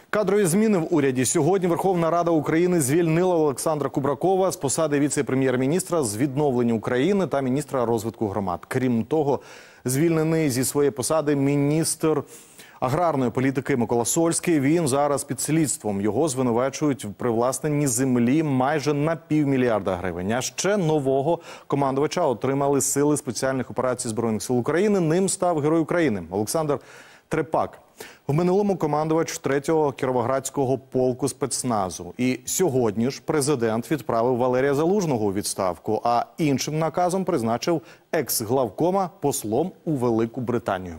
Кадрові зміни в уряді. Сьогодні Верховна Рада України звільнила Олександра Кубракова з посади віце-прем'єр-міністра з відновлення України та міністра розвитку громад. Крім того, звільнений зі своєї посади міністр аграрної політики Микола Сольський. Він зараз під слідством. Його звинувачують в привласненні землі майже на $500 мільйона гривень. А ще нового командувача отримали сили спеціальних операцій Збройних сил України. Ним став Герой України Олександр Трепак. В минулому командувач 3-го Кіровоградського полку спецназу. І сьогодні ж президент відправив Валерія Залужного у відставку, а іншим наказом призначив екс-главкома послом у Велику Британію.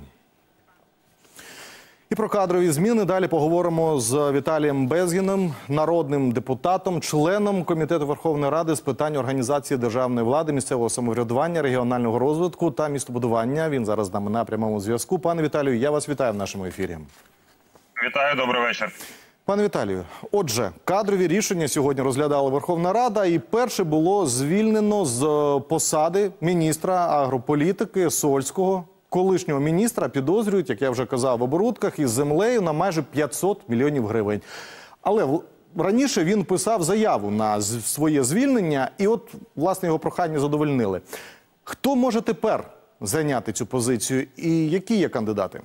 І про кадрові зміни далі поговоримо з Віталієм Безгіним, народним депутатом, членом Комітету Верховної Ради з питань організації державної влади, місцевого самоврядування, регіонального розвитку та містобудування. Він зараз з нами на прямому зв'язку. Пане Віталію, я вас вітаю в нашому ефірі. Вітаю, добрий вечір. Пане Віталію, отже, кадрові рішення сьогодні розглядала Верховна Рада, і перше було звільнено з посади міністра агрополітики Сольського. Колишнього міністра підозрюють, як я вже казав, в оборудках із землею на майже 500 мільйонів гривень. Але раніше він писав заяву на своє звільнення, і от, власне, його прохання задовольнили. Хто може тепер зайняти цю позицію і які є кандидати?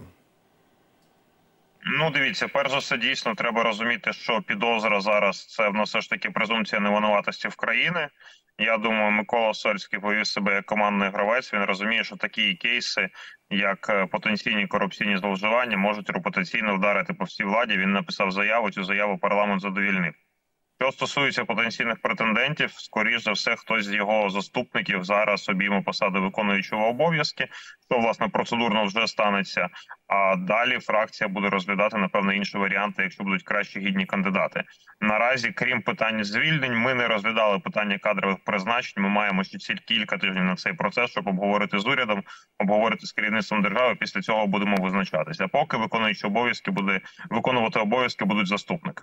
Ну, дивіться, перш за все, дійсно, треба розуміти, що підозра зараз – це все ж таки презумпція невинуватості в країни. Я думаю, Микола Сольський повів себе як командний гравець. Він розуміє, що такі кейси, як потенційні корупційні зловживання, можуть репутаційно вдарити по всій владі. Він написав заяву, цю заяву парламент задовільнив. Що стосується потенційних претендентів, скоріш за все, хтось з його заступників зараз обійме посаду виконуючого обов'язки, що, власне, процедурно вже станеться. А далі фракція буде розглядати, напевно, інші варіанти, якщо будуть кращі гідні кандидати. Наразі, крім питань звільнень, ми не розглядали питання кадрових призначень. Ми маємо ще кілька тижнів на цей процес, щоб обговорити з урядом, обговорити з керівництвом держави. Після цього будемо визначатися. А поки виконувати обов'язки будуть заступники.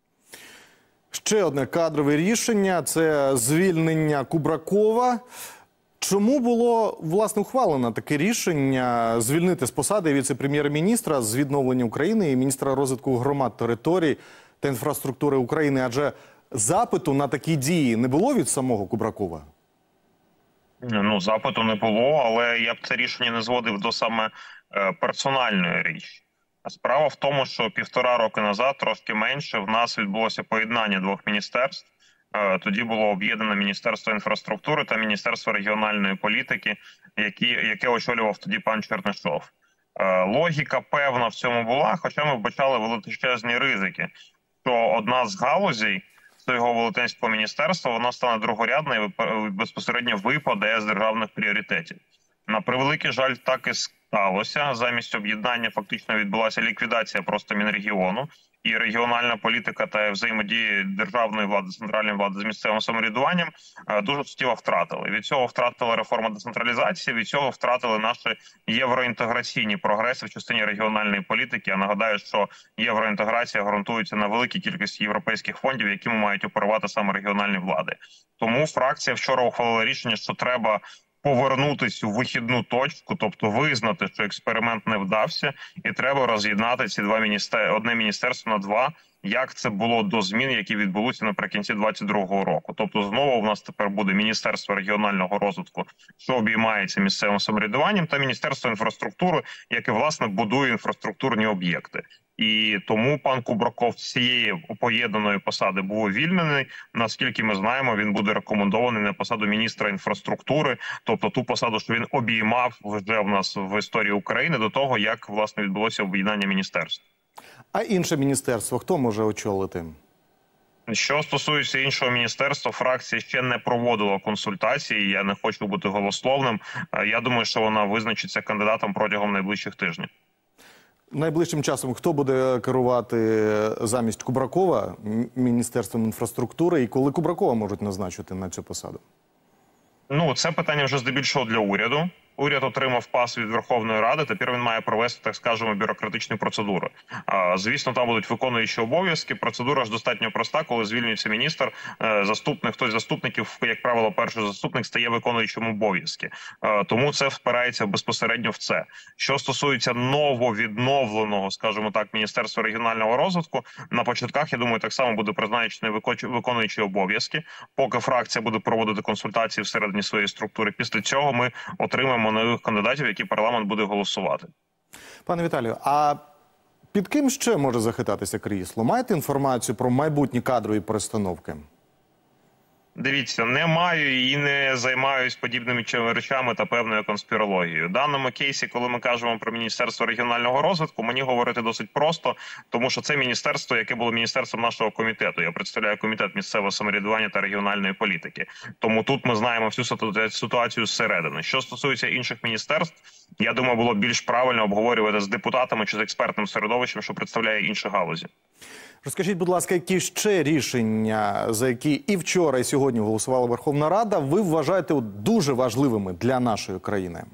Ще одне кадрове рішення – це звільнення Кубракова. Чому було, власне, ухвалено таке рішення звільнити з посади віце-прем'єр-міністра з відновлення України і міністра розвитку громад, територій та інфраструктури України? Адже запиту на такі дії не було від самого Кубракова? Ну, запиту не було, але я б це рішення не зводив до саме персональної річі. Справа в тому, що 1,5 роки назад, трошки менше, в нас відбулося поєднання двох міністерств. Тоді було об'єднано Міністерство інфраструктури та Міністерство регіональної політики, яке очолював тоді пан Чернишов. Логіка певна в цьому була, хоча ми вбачали величезні ризики, що одна з галузей цього велетенського міністерства, вона стане другорядною і безпосередньо випаде з державних пріоритетів. На превеликий жаль, так і сталося. Замість об'єднання фактично відбулася ліквідація просто Мінрегіону. І регіональна політика та взаємодії державної влади, центральної влади з місцевим самоврядуванням дуже суттєво втратили. Від цього втратила реформа децентралізації, від цього втратили наші євроінтеграційні прогреси в частині регіональної політики. Я нагадаю, що євроінтеграція ґрунтується на великій кількості європейських фондів, якими мають оперувати саме регіональні влади. Тому фракція вчора ухвалила рішення, що треба повернути цю вихідну точку, тобто визнати, що експеримент не вдався, і треба роз'єднати ці одне міністерство на два, як це було до змін, які відбулися наприкінці 2022 року. Тобто знову в нас тепер буде Міністерство регіонального розвитку, що обіймається місцевим самоврядуванням, та Міністерство інфраструктури, яке, власне, будує інфраструктурні об'єкти. І тому пан Кубраков з цієї поєднаної посади був увільнений. Наскільки ми знаємо, він буде рекомендований на посаду міністра інфраструктури, тобто ту посаду, що він обіймав вже в нас в історії України до того, як, власне, відбулося об'єднання міністерств. А інше міністерство хто може очолити? Що стосується іншого міністерства, фракція ще не проводила консультації, я не хочу бути голословним. Я думаю, що вона визначиться кандидатом протягом найближчих тижнів. Найближчим часом хто буде керувати замість Кубракова Міністерством інфраструктури і коли Кубракова можуть назначити на цю посаду? Ну, це питання вже здебільшого для уряду. уряд отримав пас від Верховної Ради, тепер він має провести, так скажемо, бюрократичні процедури. Звісно, там будуть виконуючі обов'язки. Процедура ж достатньо проста, коли звільнюється міністр, заступник, хтось з заступників, як правило, перший заступник стає виконуючим обов'язки. Тому це впирається безпосередньо в це. Що стосується нововідновленого, скажімо так, Міністерства регіонального розвитку, на початках, я думаю, так само буде призначений виконуючі обов'язки, поки фракція буде проводити консультації всередині своєї структури. Після цього ми отримаємо нових кандидатів, які парламент буде голосувати. Пане Віталію, а під ким ще може захитатися крісло? Маєте інформацію про майбутні кадрові перестановки? Дивіться, не маю і не займаюсь подібними речами та певною конспірологією. В даному кейсі, коли ми кажемо про Міністерство регіонального розвитку, мені говорити досить просто, тому що це міністерство, яке було міністерством нашого комітету. Я представляю комітет місцевого самоврядування та регіональної політики. Тому тут ми знаємо всю ситуацію зсередини. Що стосується інших міністерств, я думаю, було більш правильно обговорювати з депутатами чи з експертним середовищем, що представляє інші галузі. Розкажіть, будь ласка, які ще рішення, за які і вчора, і сьогодні голосувала Верховна Рада, ви вважаєте дуже важливими для нашої країни?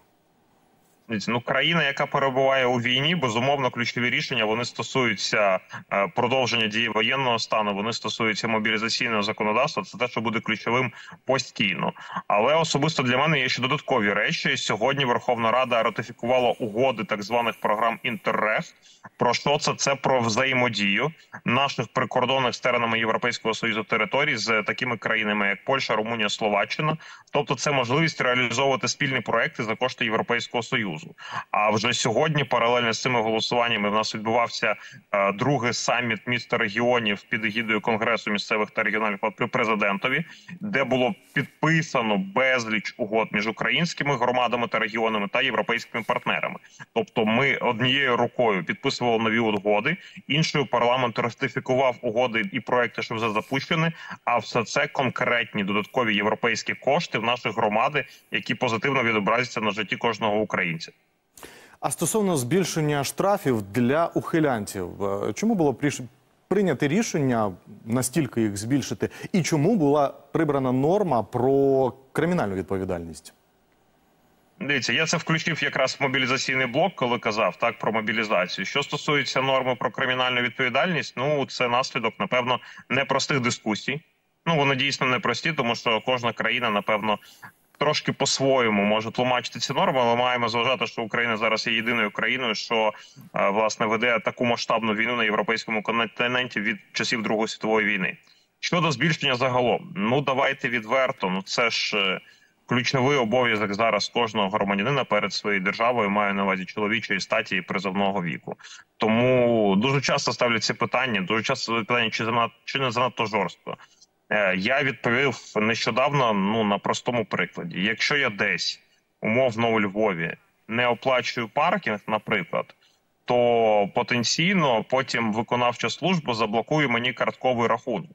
Ну, країна, яка перебуває у війні, безумовно, ключові рішення, вони стосуються продовження дії воєнного стану, вони стосуються мобілізаційного законодавства, це те, що буде ключовим постійно. Але особисто для мене є ще додаткові речі. Сьогодні Верховна Рада ратифікувала угоди так званих програм «Інтеррег». Про що це? Це про взаємодію наших прикордонних з теренами Європейського Союзу територій з такими країнами, як Польща, Румунія, Словаччина. Тобто це можливість реалізовувати спільні проекти за кошти Європейського Союзу. А вже сьогодні, паралельно з цими голосуваннями, в нас відбувався другий саміт міст та регіонів під егідою Конгресу місцевих та регіональних влад при президентові, де було підписано безліч угод між українськими громадами та регіонами та європейськими партнерами. Тобто ми однією рукою підписували нові угоди, іншою парламент ратифікував угоди і проекти, що вже запущені, а все це конкретні додаткові європейські кошти в наші громади, які позитивно відобразяться на житті кожного українця. А стосовно збільшення штрафів для ухилянців, чому було прийнято рішення настільки їх збільшити? І чому була прибрана норма про кримінальну відповідальність? Дивіться, я це включив якраз в мобілізаційний блок, коли казав так про мобілізацію. Що стосується норми про кримінальну відповідальність, ну це наслідок, напевно, непростих дискусій. Ну, вони дійсно непрості, тому що кожна країна, напевно, трошки по-своєму може тлумачити ці норми, але маємо зважати, що Україна зараз є єдиною країною, що, власне, веде таку масштабну війну на європейському континенті від часів Другої світової війни. Щодо збільшення загалом, ну, давайте відверто, ну, це ж ключовий обов'язок зараз кожного громадянина перед своєю державою, маю на увазі чоловічої статі і призовного віку. Тому дуже часто ставлять ці питання, дуже часто ставлять питання, чи не занадто жорстко. Я відповів нещодавно, ну, на простому прикладі. Якщо я десь, умовно у Львові, не оплачую паркінг, наприклад, то потенційно потім виконавча служба заблокує мені картковий рахунок.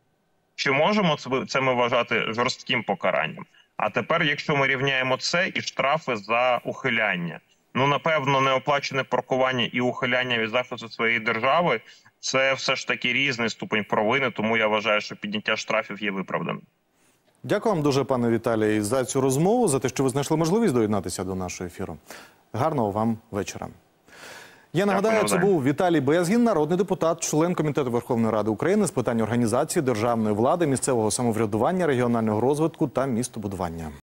Чи можемо це ми вважати жорстким покаранням? А тепер, якщо ми рівняємо це і штрафи за ухиляння, ну, напевно, неоплачене паркування і ухиляння від захисту своєї держави – це все ж таки різний ступень провини, тому я вважаю, що підняття штрафів є виправданим. Дякую вам дуже, пане Віталій, за цю розмову, за те, що ви знайшли можливість доєднатися до нашого ефіру. Гарного вам вечора. Я нагадаю, це був Віталій Безгін, народний депутат, член Комітету Верховної Ради України з питань організації державної влади, місцевого самоврядування, регіонального розвитку та містобудування.